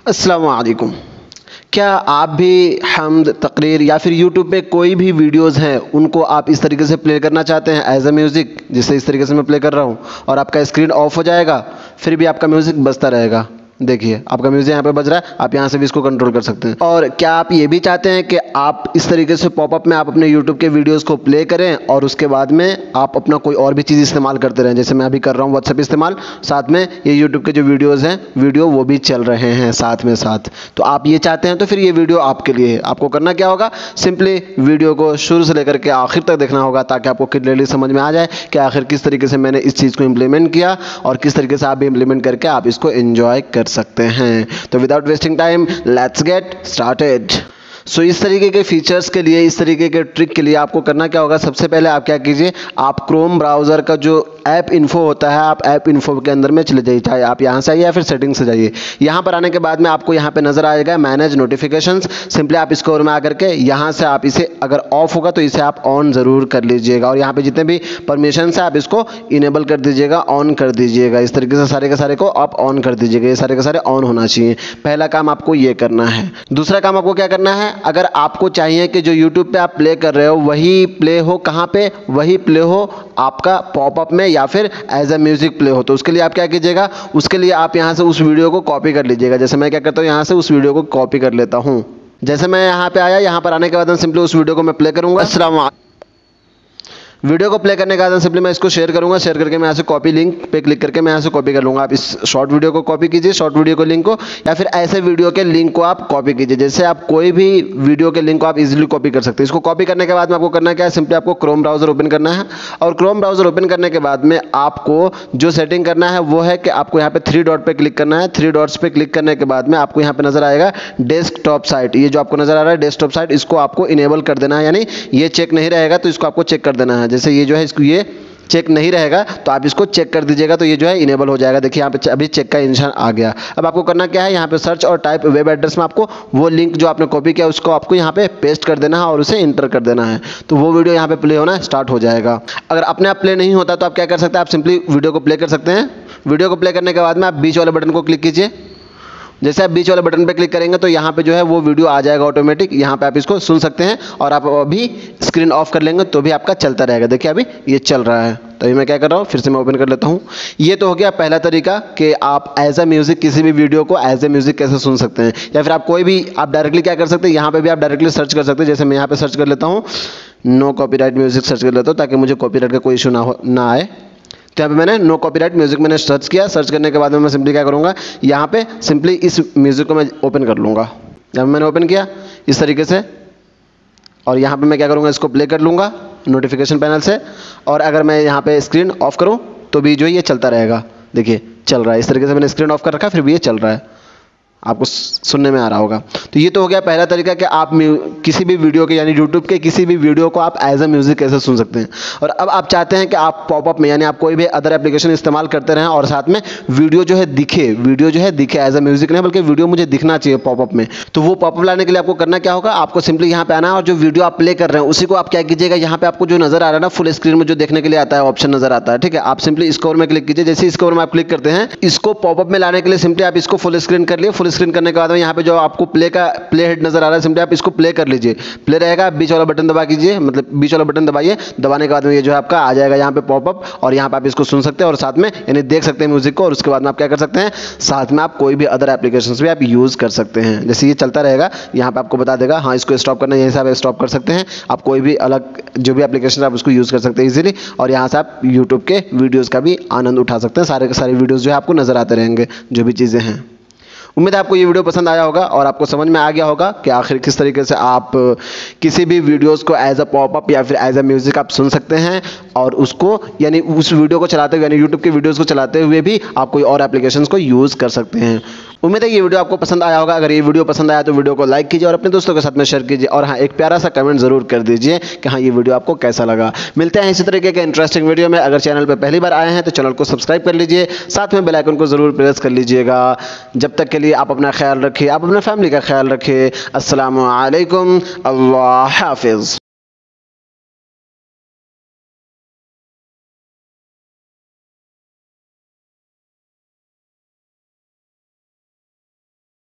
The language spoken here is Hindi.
अस्सलामु अलैकुम। क्या आप भी हम्द, तकरीर या फिर यूट्यूब पे कोई भी वीडियोस हैं उनको आप इस तरीके से प्ले करना चाहते हैं एज अ म्यूज़िक, जिससे इस तरीके से मैं प्ले कर रहा हूँ और आपका स्क्रीन ऑफ हो जाएगा, फिर भी आपका म्यूज़िक बजता रहेगा। देखिए आपका म्यूज़िक यहाँ पे बज रहा है, आप यहाँ से भी इसको कंट्रोल कर सकते हैं। और क्या आप ये भी चाहते हैं कि आप इस तरीके से पॉपअप में आप अपने यूट्यूब के वीडियोज़ को प्ले करें और उसके बाद में आप अपना कोई और भी चीज़ इस्तेमाल करते रहें, जैसे मैं अभी कर रहा हूँ व्हाट्सएप इस्तेमाल, साथ में ये यूट्यूब के जो वीडियोज़ हैं वीडियो वो भी चल रहे हैं साथ में साथ। तो आप ये चाहते हैं तो फिर ये वीडियो आपके लिए है। आपको करना क्या होगा, सिंपली वीडियो को शुरू से लेकर के आखिर तक देखना होगा ताकि आपको क्लियरली समझ में आ जाए कि आखिर किस तरीके से मैंने इस चीज़ को इम्प्लीमेंट किया और किस तरीके से आप भी इम्प्लीमेंट करके आप इसको एंजॉय कर सकते हैं। तो without wasting time let's get started. So इस तरीके के फीचर्स के लिए, इस तरीके के ट्रिक के लिए आपको करना क्या होगा, सबसे पहले आप क्या कीजिए, आप क्रोम ब्राउज़र का जो ऐप इन्फो होता है, आप ऐप इन्फो के अंदर में चले जाइए, चाहे आप यहाँ से आइए या फिर सेटिंग से जाइए। यहाँ पर आने के बाद में आपको यहाँ पे नजर आएगा मैनेज नोटिफिकेशंस। सिंपली आप इसको में आकर के यहाँ से आप इसे, अगर ऑफ होगा तो इसे आप ऑन ज़रूर कर लीजिएगा और यहाँ पे जितने भी परमिशन है आप इसको इनेबल कर दीजिएगा, ऑन कर दीजिएगा। इस तरीके से सारे के सारे को आप ऑन कर दीजिएगा, ये सारे के सारे ऑन होना चाहिए। पहला काम आपको ये करना है। दूसरा काम आपको क्या करना है, अगर आपको चाहिए कि जो यूट्यूब पे आप प्ले कर रहे हो वही प्ले हो, कहाँ पे, वही प्ले हो आपका पॉपअप में या फिर एज अ म्यूजिक प्ले हो, तो उसके लिए आप क्या कीजिएगा, उसके लिए आप यहाँ से उस वीडियो को कॉपी कर लीजिएगा। जैसे मैं क्या करता हूँ, यहाँ से उस वीडियो को कॉपी कर लेता हूँ। जैसे मैं यहाँ पे आया, यहाँ पर आने के बाद मैं सिंपली उस वीडियो को मैं प्ले करूँगा। अस्सलाम वीडियो को प्ले करने के बाद सिंपली मैं इसको शेयर करूंगा। शेयर करके मैं यहाँ से कॉपी लिंक पे क्लिक करके मैं यहाँ से कॉपी कर लूँगा। आप इस शॉर्ट वीडियो को कॉपी कीजिए, शॉर्ट वीडियो को लिंक को, या फिर ऐसे वीडियो के लिंक को आप कॉपी कीजिए। जैसे आप कोई भी वीडियो के लिंक को आप इजीली कॉपी कर सकते हैं। इसको कॉपी करने के बाद में आपको करना क्या है, सिंपली आपको क्रोम ब्राउजर ओपन करना है और क्रोम ब्राउजर ओपन करने के बाद में आपको जो सेटिंग करना है वो है कि आपको यहाँ पे 3 डॉट पे क्लिक करना है। 3 डॉट्स पे क्लिक करने के बाद में आपको यहाँ पे नजर आएगा डेस्कटॉप साइट। ये जो आपको नजर आ रहा है डेस्कटॉप साइट, इसको आपको इनेबल कर देना है, यानी ये चेक नहीं रहेगा तो इसको आपको चेक कर देना है। जैसे ये जो है इसको ये चेक नहीं रहेगा तो आप इसको चेक कर दीजिएगा तो ये जो है इनेबल हो जाएगा। देखिए यहाँ पे अभी चेक का निशान आ गया। अब आपको करना क्या है, यहाँ पे सर्च और टाइप वेब एड्रेस में आपको वो लिंक जो आपने कॉपी किया उसको आपको यहाँ पे पेस्ट कर देना है और उसे इंटर कर देना है, तो वो वीडियो यहाँ पे प्ले होना स्टार्ट हो जाएगा। अगर अपने आप प्ले नहीं होता तो आप क्या कर सकते हैं, आप सिंपली वीडियो को प्ले कर सकते हैं। वीडियो को प्ले करने के बाद में आप बीच वाले बटन को क्लिक कीजिए। जैसे आप बीच वाले बटन पे क्लिक करेंगे तो यहाँ पे जो है वो वीडियो आ जाएगा ऑटोमेटिक। यहाँ पे आप इसको सुन सकते हैं और आप अभी स्क्रीन ऑफ कर लेंगे तो भी आपका चलता रहेगा। देखिए अभी ये चल रहा है। तो अभी मैं क्या कर रहा हूँ, फिर से मैं ओपन कर लेता हूँ। ये तो हो गया पहला तरीका कि आप एज अ म्यूजिक किसी भी वीडियो को एज अ म्यूजिक कैसे सुन सकते हैं, या फिर आप कोई भी आप डायरेक्टली क्या कर सकते हैं, यहाँ पे भी आप डायरेक्टली सर्च कर सकते हैं। जैसे मैं यहाँ पे सर्च कर लेता हूँ, नो कॉपीराइट म्यूजिक सर्च कर लेता हूँ ताकि मुझे कॉपीराइट का कोई इशू ना आए। तो यहाँ पे मैंने नो कॉपीराइट म्यूजिक मैंने सर्च किया। सर्च करने के बाद में मैं सिंपली क्या करूँगा, यहाँ पे सिंपली इस म्यूजिक को मैं ओपन कर लूँगा। जब मैंने ओपन किया इस तरीके से, और यहाँ पे मैं क्या करूँगा, इसको प्ले कर लूँगा नोटिफिकेशन पैनल से, और अगर मैं यहाँ पे स्क्रीन ऑफ करूँ तो भी जो ये चलता रहेगा। देखिए चल रहा है, इस तरीके से मैंने स्क्रीन ऑफ कर रखा फिर भी ये चल रहा है, आपको सुनने में आ रहा होगा। तो ये तो हो गया पहला तरीका कि आप किसी भी वीडियो के, यानी यूट्यूब के किसी भी वीडियो को आप एज अ म्यूजिक कैसे सुन सकते हैं। और अब आप चाहते हैं कि आप पॉपअप में, यानी आप कोई भी अदर एप्लीकेशन इस्तेमाल करते रहें और साथ में वीडियो जो है दिखे, वीडियो जो है दिखे एज अ म्यूजिक नहीं बल्कि वीडियो मुझे दिखना चाहिए पॉपअप में। तो वो पॉपअप लाने के लिए आपको करना क्या होगा, आपको सिंपली यहाँ पे आना है और जो वीडियो आप प्ले कर रहे हैं उसी को आप क्या कीजिएगा, यहाँ पे आपको जो नजर आ रहा है ना फुल स्क्रीन में जो देखने के लिए आता है ऑप्शन नजर आता है, ठीक है, आप सिंपली स्कोर में क्लिक कीजिए। जैसे स्कोर में आप क्लिक करते हैं, इसको पॉपअप में लाने के लिए सिंपली आप इसको फुल स्क्रीन कर लिए। फुल स्क्रीन करने के बाद में यहाँ पे जो आपको प्ले हेड नजर आ रहा है, सिंपली आप इसको प्ले कर लीजिए। प्ले रहेगा, बीच वाला बटन दबा कीजिए, मतलब बीच वाला बटन दबाइए। दबाने के बाद में ये जो है आपका आ जाएगा यहाँ पे पॉपअप, और यहाँ पे आप इसको सुन सकते हैं और साथ में यानी देख सकते हैं म्यूजिक को। और उसके बाद में आप क्या कर सकते हैं, साथ में आप कोई भी अदर एप्लीकेशंस भी आप यूज कर सकते हैं। जैसे ये चलता रहेगा, यहाँ पे आपको बता देगा हाँ इसको स्टॉप करना है, यहीं से आप स्टॉप कर सकते हैं। आप कोई भी अलग जो भी एप्लीकेशन आप उसको यूज कर सकते हैं इजीली, और यहाँ से आप यूट्यूब के वीडियोज का भी आनंद उठा सकते हैं। सारे के सारे वीडियोज जो है आपको नजर आते रहेंगे जो भी चीजें हैं। उम्मीद है आपको ये वीडियो पसंद आया होगा और आपको समझ में आ गया होगा कि आखिर किस तरीके से आप किसी भी वीडियोस को एज अ पॉपअप या फिर एज अ म्यूजिक आप सुन सकते हैं, और उसको यानी उस वीडियो को चलाते हुए, यानी यूट्यूब के वीडियोस को चलाते हुए भी आप कोई और एप्लीकेशंस को यूज़ कर सकते हैं। उम्मीद है ये वीडियो आपको पसंद आया होगा। अगर ये वीडियो पसंद आया तो वीडियो को लाइक कीजिए और अपने दोस्तों के साथ में शेयर कीजिए, और हाँ एक प्यारा सा कमेंट जरूर कर दीजिए कि हाँ ये वीडियो आपको कैसा लगा। मिलते हैं इसी तरीके के इंटरेस्टिंग वीडियो में। अगर चैनल पर पहली बार आए हैं तो चैनल को सब्सक्राइब कर लीजिए, साथ में बेल आइकन को जरूर प्रेस कर लीजिएगा। जब तक के लिए आप अपना ख्याल रखिए, आप अपने फैमिली का ख्याल रखिए। अस्सलामु अलैकुम, अल्लाह हाफिज़।